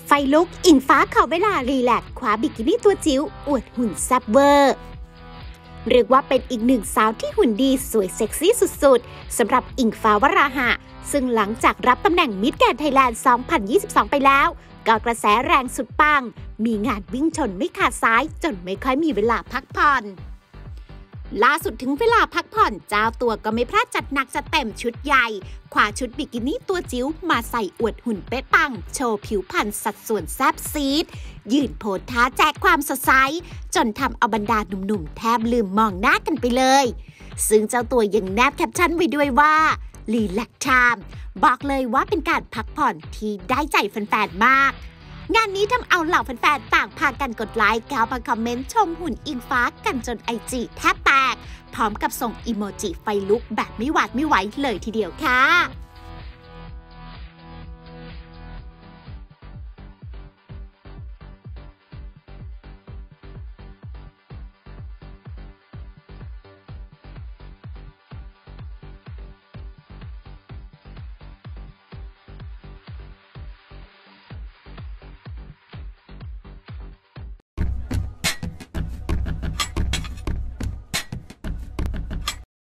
ไฟลุกอิงฟ้าขอเวลารีแลกซ์คว้าบิกินี่ตัวจิ๋วอวดหุ่นแซ่บเวอร์เรียกว่าเป็นอีกหนึ่งสาวที่หุ่นดีสวยเซ็กซี่สุดๆสำหรับอิงฟ้าวราหะซึ่งหลังจากรับตำแหน่งมิสแกรนด์ไทยแลนด์ 2022 ไปแล้วก็กระแสแรงสุดปังมีงานวิ่งชนไม่ขาดสายจนไม่ค่อยมีเวลาพักผ่อนล่าสุดถึงเวลาพักผ่อนเจ้าตัวก็ไม่พลาดจัดหนักจัดเต็มชุดใหญ่คว้าชุดบิกินี่ตัวจิ๋วมาใส่อวดหุ่นเป๊ะปังโชว์ผิวพรรณสัดส่วนแซ่บซีดยืนโพสท่าแจกความสดใสจนทำเอาบรรดาหนุ่มๆแทบลืมมองหน้ากันไปเลยซึ่งเจ้าตัวยังแนบแคปชั่นไว้ด้วยว่ารีแลกซ์ไทม์บอกเลยว่าเป็นการพักผ่อนที่ได้ใจแฟนๆมากงานนี้ทำเอาเหล่าแฟนๆต่างพากันกดไลค์เข้ามาคอมเมนต์ชมหุ่นอิงฟ้ากันจนไอจีแทบแตกพร้อมกับส่งอีโมจิไฟลุกแบบไม่หวาดไม่ไหวเลยทีเดียวค่ะ